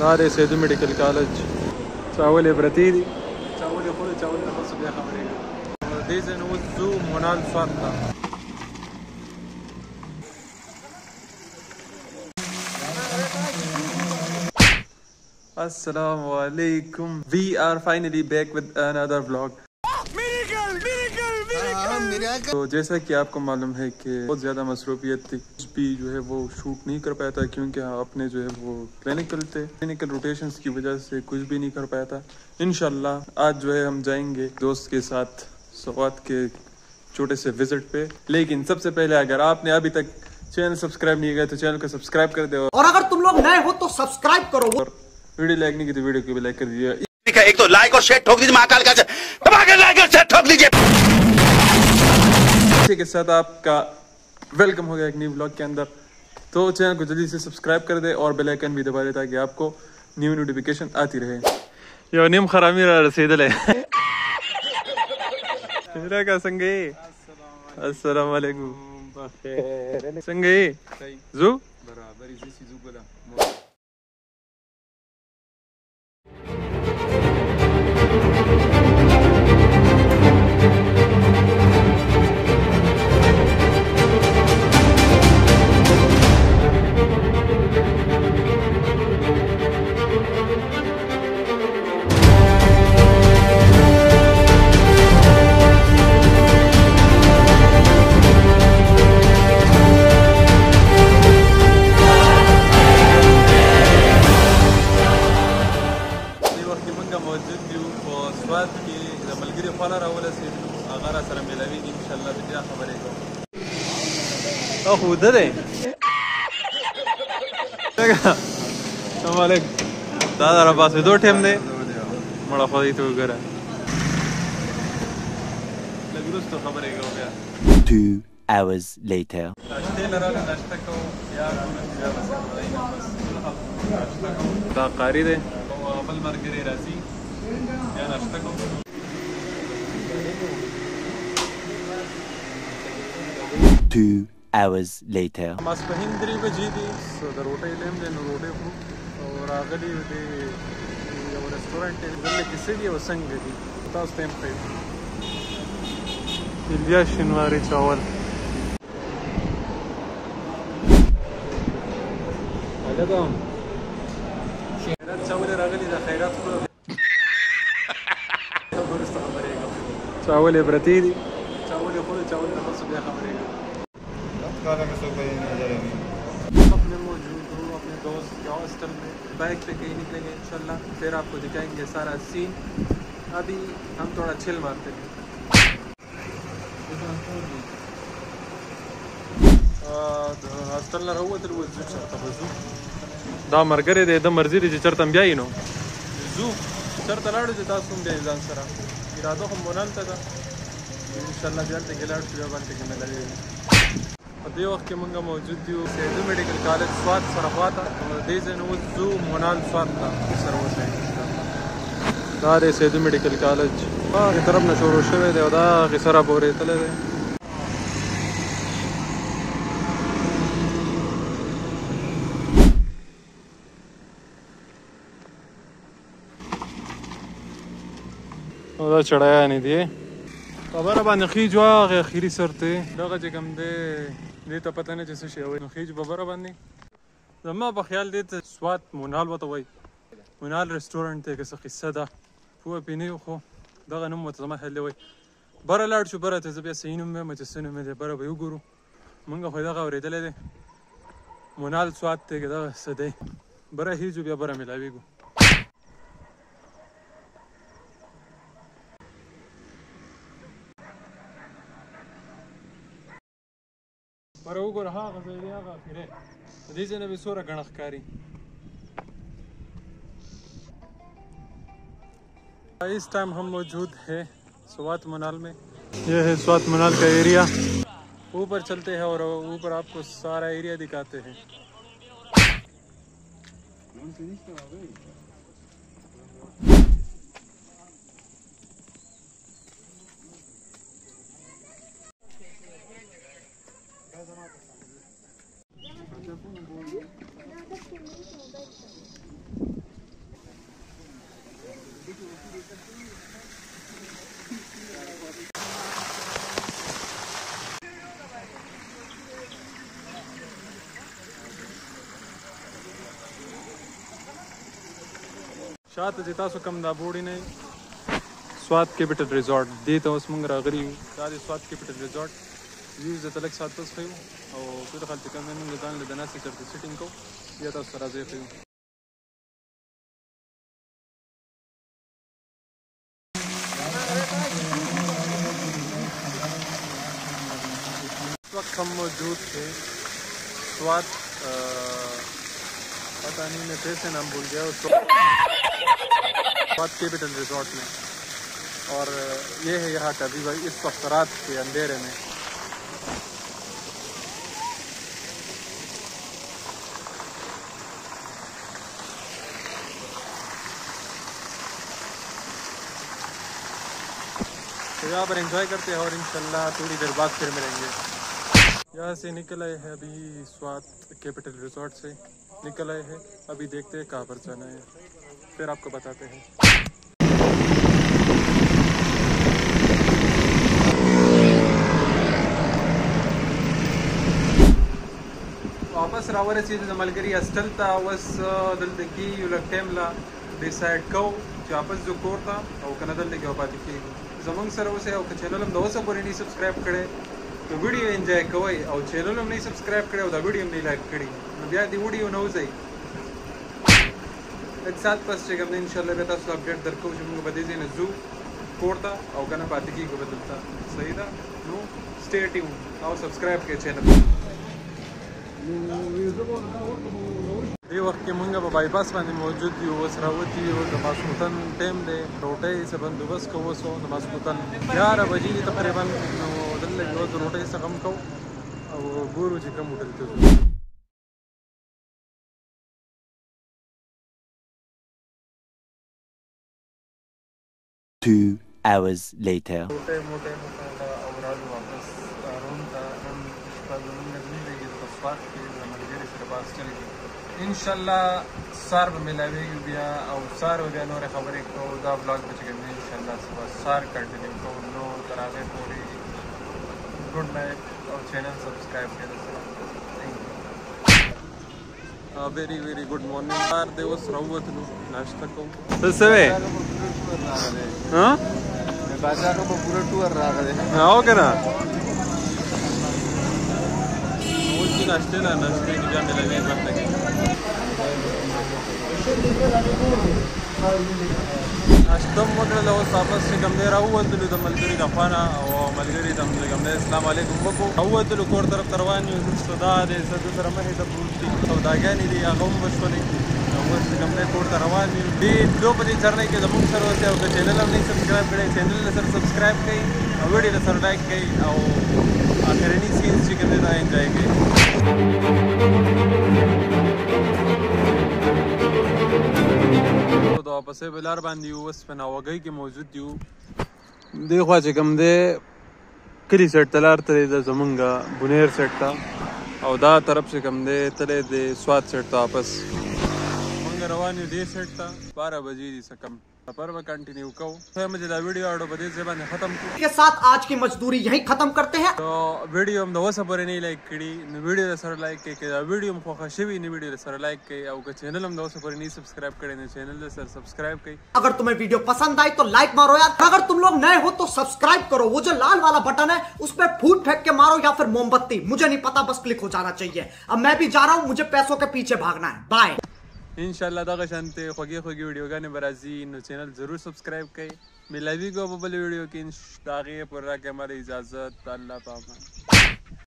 هذا سيدو ميديكال كولج تاولي برتيدي تاولي خذ تاولي نخص بيا خبرية ديزن وزو منال فاطمة. Assalamu alaikum. We are finally back with another vlog. तो जैसा कि आपको मालूम है कि बहुत ज़्यादा मसरूफियत थी, कुछ भी जो है वो शूट नहीं कर पाया था क्योंकि अपने जो है वो क्लिनिकल थे, क्लिनिकल रोटेशंस की वजह से कुछ भी नहीं कर पाया था। इंशाल्लाह आज जो है हम जाएंगे दोस्त के साथ सवात के छोटे से विजिट पे। लेकिन सबसे पहले अगर आपने अभी तक चैनल सब्सक्राइब नहीं किया तो चैनल को सब्सक्राइब कर दो, और अगर तुम लोग नए हो तो सब्सक्राइब करो, और वीडियो लाइक नहीं की तो वीडियो को भी लाइक कर दीजिए। एक तो लाइक और शेयर ठोक दीजिए, महाकाल का दबाकर लाइक और शेयर ठोक दीजिए। इसी के साथ आपका वेलकम हो गया एक न्यू व्लॉग के अंदर। तो चैनल को जल्दी से सब्सक्राइब कर दे और बेल आइकन भी दबा दे ताकि आपको न्यू नोटिफिकेशन आती रहे। यो निम खरामी रसीदले का संगे अस्सलाम वालेकुम संगे जू बराबर इसी चीजों को ला। खुद दे दादा पास दो ठेम दे बड़ा खुद तो घर तो खबर हो गया। 2 hours later. قاري ده قبل ما ارجع راسي يا نشتكو 2 hours later. ماسپهین 3 بجې دي د روټۍ لیم دی نو روټۍ خورو او راغلي دی یو رستورانټ دی دلته کې څه دي او څنګه دي تاسو ته هم ښیو بیا شینواري چاول علیکم خیرات چاول راغلي د خیرات خورو چاول برتی دي چاول خورو چاول نه خاص بیا خبرېږم अपने मौजूद हूँ अपने दोस्त के हॉस्टल में बाइक पे कहीं निकलेंगे इंशाल्लाह, फिर आपको दिखाएंगे सारा सीन। अभी हम थोड़ा चिल मारते हैं। हॉस्टल ना रहो तो वो जू चरता बजू दा मरगरे दे दम मर्जी दे चरता ब्याई नो जू चरता लाडू दे तासुम ब्याई जान सरा इरादो हम बोलता था इंशाल्लाह जल्द गिलाड़ से जवान के में लगे। دې وخت کې موږ موجود یو سیدو میډیکل کالج سوات سره خواته دې ځای نه وځو منال سوات ته سره وځو دا د سیدو میډیکل کالج هغې طرف نه شروع شوی دی او دا هغې سره پورې تللی دی. او دا چړیانې دي خبره باندې خیج هغې اخري سر ته دغه چې کوم دی دې ته پته نه چې څه شی وایي نو خیج ببره باندې زما په خیال دې ته سوات مونال ورته وایي مونال رسټورنټ دی که څه قصه ده پوه پرې نه یو خو دغه نوم ورته زما خیال دی وایي بره لاړ شو بره ته زه بیا صحیح نوم وایم چې څه نوم دی بره به یې وګورو مونږ خو دغه اورېدلی دی مونال سوات دی که دغه څه دی بره هیجو بیا بره میلاویږو. पर वो रहा गजरिया का फिर दीजिए ने भी सोरा गणखकारी इस टाइम हम मौजूद है स्वात मुनाल में। यह है स्वात मुनाल का एरिया। ऊपर चलते हैं और ऊपर आपको सारा एरिया दिखाते हैं। شاته چې تاسو کوم دا بورډ نه سواد کیپټل ریزورټ دې ته اوس موږ راغلي یو دا د سواد کیپټل ریزورټ ویوز د تلک سات پس خو او په خپل ټکم موږ ځان له دناسه چرته سیټینګ کو یا تاسو راځي خو वक्त हम मौजूद थे स्वाद पता नहीं मैं फिर से नाम भूल गया स्वाद कैपिटल रिजॉर्ट में और ये है यहाँ का व्यू इस वक्त रात के अंधेरे में तो यहाँ पर एंजॉय करते हैं और इंशाल्लाह थोड़ी देर बाद फिर मिलेंगे। यहाँ से निकल आए हैं अभी स्वाद कैपिटल रिजॉर्ट से निकल आए हैं अभी देखते हैं कहाँ पर जाना है फिर आपको बताते हैं। वापस रावर सीधे मलगरी अस्टल था वस दल की युलक टेमला डिसाइड को वापस जो कोर था और कनदल के वापस की जमंग सर वसे और चैनल हम दोस्त पर नहीं सब्सक्राइब करे तो वीडियो एंजॉय कोई और चैनल हम नहीं सब्सक्राइब करे और वीडियो नहीं लाइक करी बिया दी वीडियो न हो जाए एक साथ बस चेक हमने इंशाल्लाह बेटा सब अपडेट दरको जो मुझे बता दीजिए जू कोरता और कना पाती की को बदलता सही था नो स्टे ट्यून और सब्सक्राइब के चैनल ये वक्त के मंगा बाईपास में मौजूद थी वो सरावती वो नमाज़ टाइम दे रोटे से बंदोबस्त को वो सो नमाज़ 11 बजे तकरीबन दल जो रोटे से कम को और गुरु जी कम उठलते 2 hours later. मोटे मोटे औराद वापस रूम का हम के पास चले गए इंशाल्लाह सार में मिलावेगी बिया और सार हो गया नोरे खबर एक तो दा ब्लॉग बच गए इंशाल्लाह सुबह सार कंटिन्यू को नो तरावे पूरी गुड नाइट और चैनल सब्सक्राइब करें thank you very very good morning sir Devas रावत नु नाश्ता को सवे हां मैं बाजा को पूरा टूर रहा है आओ करा नाश्ते की जान मिला नाश्तम वगैरह लो वापस से कम दे रहा हुआ तो मलगरी दफाना और मलगरी दम अस्सलाम वालेकुम बको हुआ तो कोर तरफ तरवानी सदा दे सद तरम है तब पूछती तो दागानी दी आगम बसोली हुआ से कम दे कोर तरवानी दी 2 बजे चढ़ने के जमुन सर होते हैं चैनल हम नहीं सब्सक्राइब करे चैनल ने सर सब्सक्राइब कई वीडियो सर लाइक कई और आखिर नहीं सीन्स चिकन देता एंजॉय कई तो वापस से बिलार बांधी वस पना वगई के मौजूद यू देखो आज कम दे कली सेट तलार तले द जमंगा बुनेर सेट था और दा तरफ से कम दे तले दे स्वाद सेट था वापस मंगा रवानी दे सेट था 12 बजे से कम पर मैं कंटिन्यू कहूँ फिर मुझे वीडियो ऑर्डर बदल से मैंने खत्म के साथ आज की मजदूरी यहीं खत्म करते हैं तो वीडियो हम दो सपर नहीं लाइक करी वीडियो सर लाइक के वीडियो में खुशी नहीं वीडियो सर लाइक के और चैनल हम दो सपर नहीं सब्सक्राइब करे ने चैनल सर सब्सक्राइब कई अगर तुम्हें वीडियो पसंद आई तो लाइक मारो यार अगर तुम लोग नए हो तो सब्सक्राइब करो वो जो लाल वाला बटन है उस पर फूट फेंक के मारो या फिर मोमबत्ती मुझे नहीं पता बस क्लिक हो जाना चाहिए अब मैं भी जा रहा हूँ मुझे पैसों के पीछे भागना है बाय इंशाल्लाह दागा शांति खोगी खोगी वीडियो गाने बराजी नो चैनल जरूर सब्सक्राइब करें मिलावी को बबल वीडियो की दागे पूरा के हमारी इजाजत अल्लाह पाक।